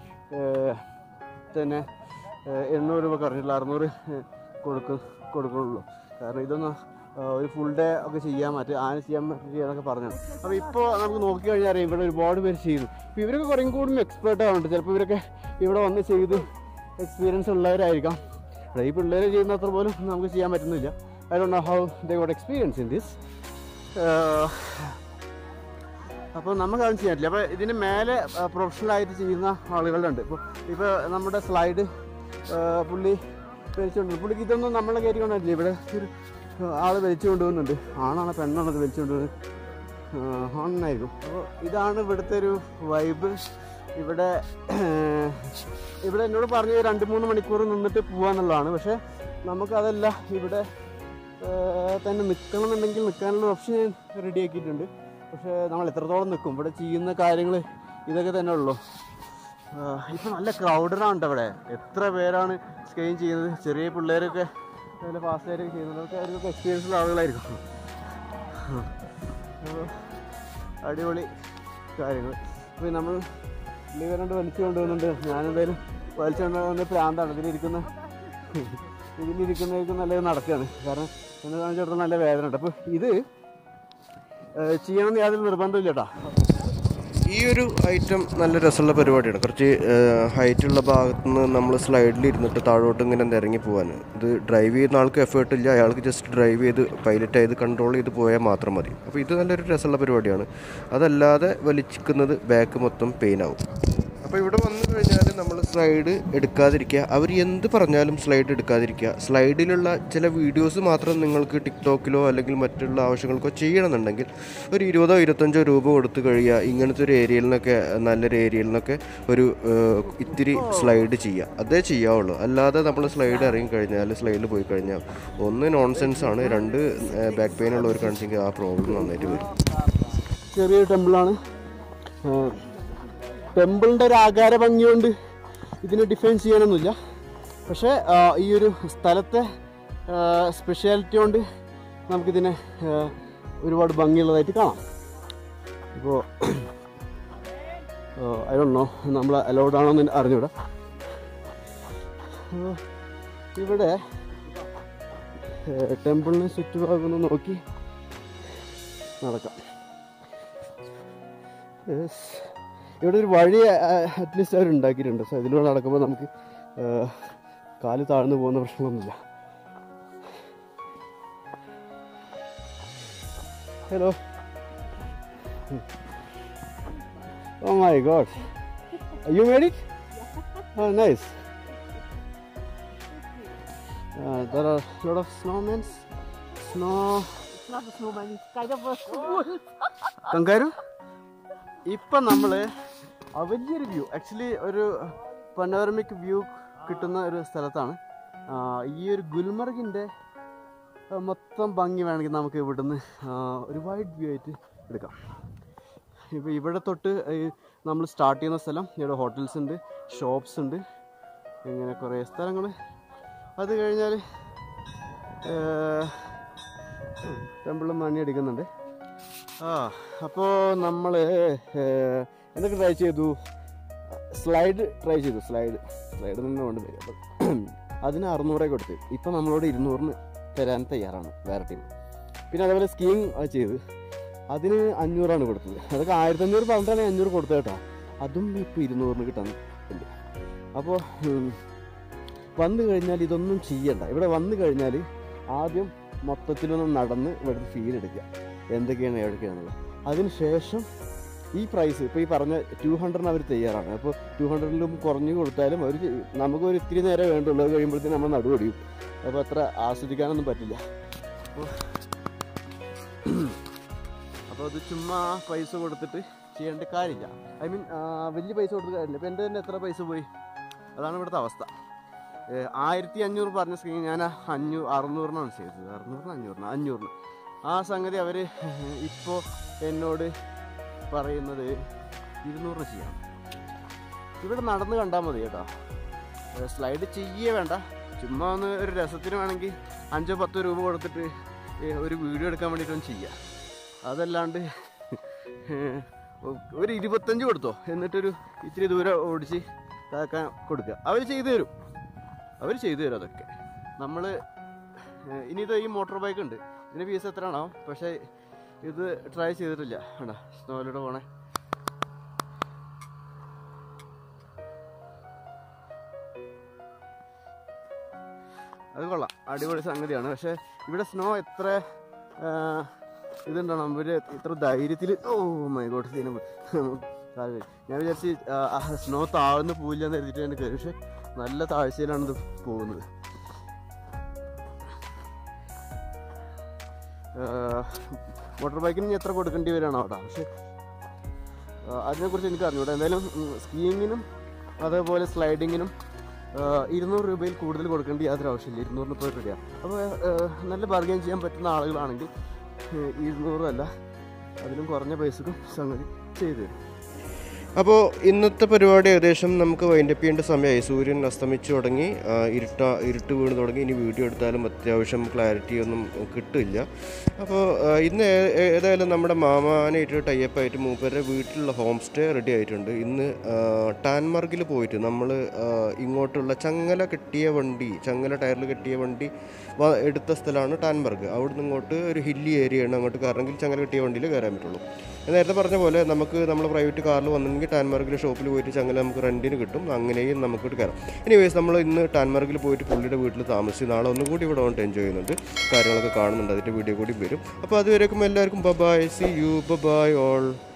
തന്നെ 800 രൂപ പറഞ്ഞിട്ടുള്ള 600 കൊടുക്കുള്ളൂ. കാരണം ഇതൊന്നും ഒരു ഫുൾ ഡേ ഒക്കെ ചെയ്യാൻ പറ്റും, ആന ചെയ്യാൻ പറ്റിയെന്നൊക്കെ പറഞ്ഞു. അപ്പോൾ ഇപ്പോൾ നമുക്ക് നോക്കിക്കഴിഞ്ഞാൽ അറിയാം ഇവിടെ ഒരുപാട് പേര് ചെയ്യുന്നു. അപ്പോൾ ഇവരൊക്കെ കുറേ കൂടും എക്സ്പേർട്ട് ആവുന്നുണ്ട്. ചിലപ്പോൾ ഇവരൊക്കെ ഇവിടെ വന്ന് ചെയ്ത് എക്സ്പീരിയൻസ് ഉള്ളവരായിരിക്കാം. ഈ പിള്ളേർ ചെയ്യുന്ന അത്ര പോലും നമുക്ക് ചെയ്യാൻ പറ്റുന്നില്ല. I don't know how they got experience in this. അപ്പോൾ നമുക്കതൊന്നും ചെയ്യാൻ പറ്റില്ല. അപ്പോൾ ഇതിന് മേലെ പ്രൊഫഷണലായിട്ട് ചെയ്യുന്ന ആളുകളുണ്ട്. ഇപ്പോൾ നമ്മുടെ സ്ലൈഡ് പുള്ളി വലിച്ചുകൊണ്ട്, പുള്ളിക്ക് ഇതൊന്നും നമ്മളെ കയറ്റി കൊണ്ടില്ല. ഇവിടെ ഒരു ആൾ വലിച്ചു കൊണ്ടുപോകുന്നുണ്ട്. ആണാണ് പെണ്ണാണത് വലിച്ചു കൊണ്ടുപോകുന്നത്, ആണെന്നായിരിക്കും. അപ്പോൾ ഇതാണ് ഇവിടുത്തെ ഒരു വൈബ്. ഇവിടെ എന്നോട് പറഞ്ഞ് 2-3 മണിക്കൂർ നിന്നിട്ട് പോകാമെന്നുള്ളതാണ്. പക്ഷേ നമുക്കതല്ല, ഇവിടെ തന്നെ നിൽക്കണമെന്നുണ്ടെങ്കിൽ നിൽക്കാനുള്ള ഓപ്ഷൻ ഞാൻ റെഡിയാക്കിയിട്ടുണ്ട്. പക്ഷേ നമ്മൾ എത്രത്തോളം നിൽക്കും, ഇവിടെ ചെയ്യുന്ന കാര്യങ്ങൾ ഇതൊക്കെ തന്നെ ഉള്ളൂ. ഇപ്പം നല്ല ക്രൗഡഡാണ് അവിടെ. എത്ര പേരാണ് സ്കെയിൻ ചെയ്യുന്നത്. ചെറിയ പിള്ളേരൊക്കെ നല്ല ഫാസ്റ്റായിട്ടൊക്കെ ചെയ്യുന്നതൊക്കെ അവർക്കൊക്കെ എക്സ്പീരിയൻസുള്ള ആളുകളായിരിക്കും. അടിപൊളി കാര്യങ്ങൾ. അപ്പോൾ നമ്മൾ ലിവർ വലിച്ചു കൊണ്ടുപോകുന്നുണ്ട്. ഞാനെന്തായാലും വലിച്ചു കൊണ്ടുപോകുന്ന പ്രാന്താണ്. ഇതിലിരിക്കുന്നവർക്ക് നല്ലത് നടക്കുകയാണ്. കാരണം എന്നെ കാണിച്ചിടത്തോളം നല്ല വേദന ഉണ്ട്. അപ്പോൾ ഇത് ചെയ്യണമെന്ന് യാതൊരു നിർബന്ധമില്ല കേട്ടോ. ഈ ഒരു ഐറ്റം നല്ല രസമുള്ള പരിപാടിയാണ്. കുറച്ച് ഹൈറ്റുള്ള ഭാഗത്തു നിന്ന് നമ്മൾ സ്ലൈഡിൽ ഇരുന്നിട്ട് താഴോട്ട് ഇങ്ങനെ ഇറങ്ങി പോകാൻ. ഇത് ഡ്രൈവ് ചെയ്യുന്ന ആൾക്ക് എഫേർട്ട് ഇല്ല. അയാൾക്ക് ജസ്റ്റ് ഡ്രൈവ് ചെയ്ത് പൈലറ്റ് ചെയ്ത് കൺട്രോൾ ചെയ്ത് പോയാൽ മാത്രം മതി. അപ്പോൾ ഇത് നല്ലൊരു രസമുള്ള പരിപാടിയാണ്. അതല്ലാതെ വലിക്കുന്നത് ബാക്ക് മൊത്തം പെയിൻ ആവും. അപ്പോൾ ഇവിടെ വന്നു കഴിഞ്ഞാൽ നമ്മൾ സ്ലൈഡ് എടുക്കാതിരിക്കുക. അവർ എന്ത് പറഞ്ഞാലും സ്ലൈഡ് എടുക്കാതിരിക്കുക. സ്ലൈഡിലുള്ള ചില വീഡിയോസ് മാത്രം നിങ്ങൾക്ക് ടിക്ടോക്കിലോ അല്ലെങ്കിൽ മറ്റുള്ള ആവശ്യങ്ങൾക്കോ ചെയ്യണമെന്നുണ്ടെങ്കിൽ ഒരു 20-25 രൂപ കൊടുത്ത് കഴിയുക. ഇങ്ങനത്തെ ഒരു ഏരിയയിൽ നിന്നൊക്കെ, നല്ലൊരു ഏരിയയിൽ നിന്നൊക്കെ ഒരു ഇത്തിരി സ്ലൈഡ് ചെയ്യുക. അതേ ചെയ്യാവുള്ളൂ. അല്ലാതെ നമ്മൾ സ്ലൈഡ് ഇറങ്ങി കഴിഞ്ഞാൽ, സ്ലൈഡിൽ പോയി കഴിഞ്ഞാൽ ഒന്ന് നോൺസെൻസ് ആണ്, 2 ബാക്ക് പെയിൻ ഉള്ളവർക്കാണെങ്കിൽ ആ പ്രോബ്ലം നന്നായിട്ട് വരും. ചെറിയൊരു ടെമ്പിളാണ്. ടെമ്പിളിൻ്റെ ഒരു ആകാര ഭംഗി കൊണ്ട് ഇതിനെ ഡിഫൈൻ ചെയ്യാനൊന്നുമില്ല. പക്ഷേ ഈ ഒരു സ്ഥലത്തെ സ്പെഷ്യാലിറ്റി കൊണ്ട് നമുക്കിതിനെ ഒരുപാട് ഭംഗിയുള്ളതായിട്ട് കാണാം. ഇപ്പോൾ ഐ ഡോണ്ട് നോ നമ്മൾ അലൗഡ് ആണോ എന്ന് അറിഞ്ഞൂടാ. ഇവിടെ ടെമ്പിളിന് ചുറ്റുഭാഗം നോക്കി നടക്കാം. ഇവിടെ ഒരു വഴി അറ്റ്ലീസ്റ്റ് അവർ ഉണ്ടാക്കിയിട്ടുണ്ട്. സോ ഇതിലൂടെ നടക്കുമ്പോൾ നമുക്ക് കാല് താഴ്ന്നു പോകുന്ന പ്രശ്നമൊന്നുമില്ല. Hello. Oh my god, you made it? Oh, nice. There are a lot of snowmen. Snow. It's not a snowman, it's kind of a school. Kangaroo? ഇപ്പം നമ്മൾ വലിയൊരു വ്യൂ, ആക്ച്വലി ഒരു പനോരമിക് വ്യൂ കിട്ടുന്ന ഒരു സ്ഥലത്താണ്. ഈ ഒരു ഗുൽമർഗിൻ്റെ മൊത്തം ഭംഗി വേണമെങ്കിൽ നമുക്ക് ഇവിടുന്ന് ഒരു വൈഡ് വ്യൂ ആയിട്ട് എടുക്കാം. ഇപ്പോൾ ഇവിടെ തൊട്ട് നമ്മൾ സ്റ്റാർട്ട് ചെയ്യുന്ന സ്ഥലം, ഇവിടെ ഹോട്ടൽസ് ഉണ്ട്, ഷോപ്സ് ഉണ്ട്, ഇങ്ങനെ കുറേ സ്ഥലങ്ങൾ. അത് കഴിഞ്ഞാൽ ടെമ്പിളും മണി അടിക്കുന്നുണ്ട്. അപ്പോൾ നമ്മൾ എന്തൊക്കെ ട്രൈ ചെയ്തു? സ്ലൈഡ് ട്രൈ ചെയ്തു. സ്ലൈഡ് തന്നെ കൊണ്ടുവരും. അപ്പം അതിന് 600 കൊടുത്ത്. ഇപ്പം നമ്മളോട് 200 തരാൻ തയ്യാറാണ് വേറെ ടീം. പിന്നെ അതേപോലെ സ്കീയിങ് ചെയ്ത് അതിന് 500 കൊടുത്തത്. അതൊക്കെ 1500 പറഞ്ഞിട്ടാണ് 500 കൊടുത്തത് കേട്ടോ. അതും ഇപ്പോൾ 200 കിട്ടാൻ ഇല്ല. അപ്പോൾ വന്നു കഴിഞ്ഞാൽ ഇതൊന്നും ചെയ്യണ്ട. ഇവിടെ വന്നു കഴിഞ്ഞാൽ ആദ്യം മൊത്തത്തിലൊന്നും നടന്ന് ഇവിടുത്തെ ഫീൽ എടുക്കുക, എന്തൊക്കെയാണ് എവിടെയൊക്കെയാണുള്ളത്. അതിന് ശേഷം ഈ പ്രൈസ് ഇപ്പോൾ ഈ പറഞ്ഞ 200 അവർ തയ്യാറാണ്. അപ്പോൾ 200-ലും കുറഞ്ഞ് കൊടുത്താലും അവർ നമുക്കൊരു ഇത്തിരി നേരം വേണ്ടുള്ളൂ. അത് കഴിയുമ്പോഴത്തേക്കും നമ്മൾ നടുവടിയും. അപ്പോൾ അത്ര ആസ്വദിക്കാനൊന്നും പറ്റില്ല. അപ്പോൾ അത് ചുമ്മാ പൈസ കൊടുത്തിട്ട് ചെയ്യേണ്ട കാര്യമില്ല. ഐ മീൻ വലിയ പൈസ കൊടുത്തിട്ട് കാര്യമില്ല. ഇപ്പോൾ എൻ്റെ തന്നെ എത്ര പൈസ പോയി? അതാണ് ഇവിടുത്തെ അവസ്ഥ. 1500 പറഞ്ഞ സ്ക്രീൻ ഞാൻ 600-നാണ് ചെയ്തത്. 500 ആ സംഗതി അവർ ഇപ്പോൾ എന്നോട് പറയുന്നത് 200 ചെയ്യാം. ഇവിടെ നടന്ന് കണ്ടാൽ മതി കേട്ടോ. സ്ലൈഡ് ചെയ്യേ വേണ്ട. ചുമ്മാ ഒന്ന് ഒരു രസത്തിന് വേണമെങ്കിൽ 5-10 രൂപ കൊടുത്തിട്ട് ഒരു വീഡിയോ എടുക്കാൻ വേണ്ടിയിട്ടൊന്നും ചെയ്യാം. അതല്ലാണ്ട് ഒരു 25 കൊടുത്തോ, എന്നിട്ടൊരു ഇത്തിരി ദൂരം ഓടിച്ച് ഇതാക്കാൻ കൊടുക്കുക. അവർ ചെയ്തു തരും അതൊക്കെ. നമ്മൾ ഇനിയിത് ഈ മോട്ടോർ ബൈക്ക് ഉണ്ട്, ഇതിന് ഫീസ് എത്രയാണോ, പക്ഷേ ഇത് ട്രൈ ചെയ്തിട്ടില്ല. വേണ്ട, സ്നോയിലൂടെ പോണേ. അത് കൊള്ളാം, അടിപൊളി സംഗതിയാണ്. പക്ഷേ ഇവിടെ സ്നോ എത്ര ഇതുണ്ടാണ് അവർ ഇത്ര ധൈര്യത്തിൽ ഓ മൈ ഗോഡ് ഇതിനും ഞാൻ വിചാരിച്ച് സ്നോ താഴ്ന്ന് പോയില്ല എന്ന് കരുതിയിട്ട് തന്നെ കയറി. പക്ഷെ നല്ല താഴ്ചയിലാണ് ഇത് പോകുന്നത്. മോട്ടോർ ബൈക്കിന് ഇനി എത്ര കൊടുക്കേണ്ടി വരികയാണ് അവിടെ. പക്ഷെ അതിനെക്കുറിച്ച് എനിക്ക് അറിഞ്ഞൂടാ. എന്തായാലും സ്കീയിങ്ങിനും അതേപോലെ സ്ലൈഡിങ്ങിനും 200 രൂപയിൽ കൂടുതൽ കൊടുക്കേണ്ട യാതൊരു ആവശ്യമില്ല. 230 രൂപയാണ്. അപ്പോൾ നല്ല ബാർഗെയിൻ ചെയ്യാൻ പറ്റുന്ന ആളുകളാണെങ്കിൽ 200 അല്ല അതിലും കുറഞ്ഞ പൈസക്കും സംഗതി ചെയ്തു തരും. അപ്പോൾ ഇന്നത്തെ പരിപാടി ഏകദേശം നമുക്ക് വൈൻഡപ്പ് ചെയ്യേണ്ട സമയമായി. സൂര്യൻ അസ്തമിച്ചു തുടങ്ങി, ഇരുട്ട് വീണ് തുടങ്ങി. ഇനി വീഡിയോ എടുത്താലും അത്യാവശ്യം ക്ലാരിറ്റി ഒന്നും കിട്ടില്ല. അപ്പോൾ ഇന്ന് ഏതായാലും നമ്മുടെ മാമാനായിട്ട് ടൈപ്പായിട്ട് മൂപ്പരുടെ വീട്ടിലുള്ള ഹോം സ്റ്റേ റെഡി ആയിട്ടുണ്ട്. ഇന്ന് ടാൻമാർഗിൽ പോയിട്ട് നമ്മൾ ഇങ്ങോട്ടുള്ള ചങ്ങല ടയറിൽ കെട്ടിയ വണ്ടി എടുത്ത സ്ഥലമാണ് ടാൻമാർഗ്. അവിടുന്ന് ഇങ്ങോട്ട് ഒരു ഹില്ലി ഏരിയയാണ്. അങ്ങോട്ട് കയറണമെങ്കിൽ ചങ്ങല കെട്ടിയ വണ്ടിയിൽ കയറാൻ പറ്റുള്ളൂ. നേരത്തെ പറഞ്ഞ പോലെ നമ്മൾ പ്രൈവറ്റ് കാറിൽ വന്നെങ്കിൽ ടാൻമാർഗിലെ ഷോപ്പിൽ പോയിട്ട് ചങ്ങല നമുക്ക് റെൻറ്റിന് കിട്ടും. അങ്ങനെയും നമുക്ക് കയറാം. എനിവേസ് നമ്മൾ ഇന്ന് ടാൻമാർഗിൽ പോയിട്ട് പുള്ളിയുടെ വീട്ടിൽ താമസിച്ച് നാളെ ഒന്നും കൂടി ഇവിടെ വന്നിട്ട് എൻജോയ് ചെയ്യുന്നുണ്ട്. കാര്യങ്ങളൊക്കെ കാണുന്നുണ്ട്. അതിൻ്റെ വീഡിയോ കൂടി വരും. അപ്പോൾ അതുവരേക്കും എല്ലാവർക്കും bye, see you, bye all.